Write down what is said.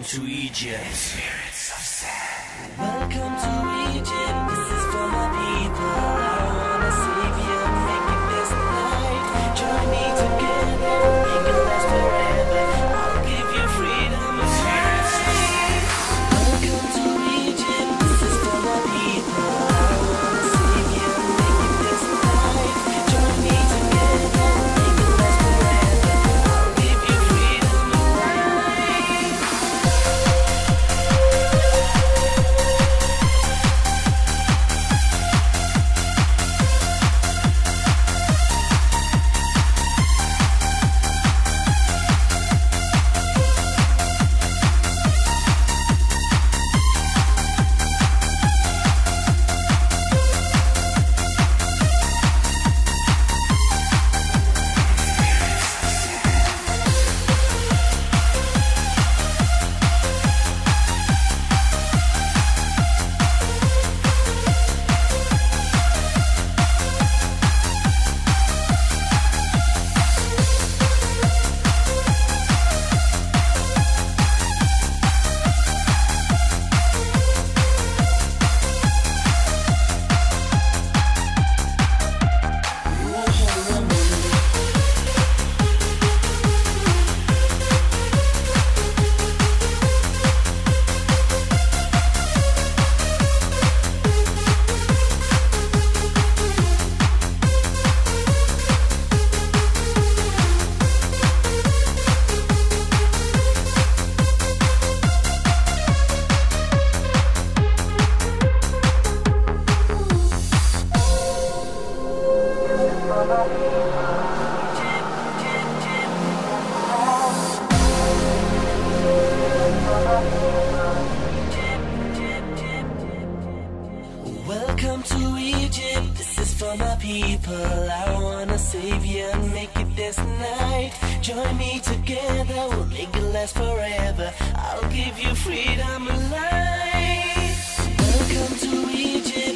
Welcome to Egypt. Spirits of sand. Welcome to Egypt. This is for my people. I wanna save you, make it this night. Join me together, make it last forever. I'll give you freedom and life. Welcome to Egypt. This is for my people. I wanna save you, make it this night. Join me together, make it last forever. I'll give you freedom and life. Welcome to Egypt, this is for my people. I wanna save you and make it this night. Join me together, we'll make it last forever. I'll give you freedom and life. Welcome to Egypt.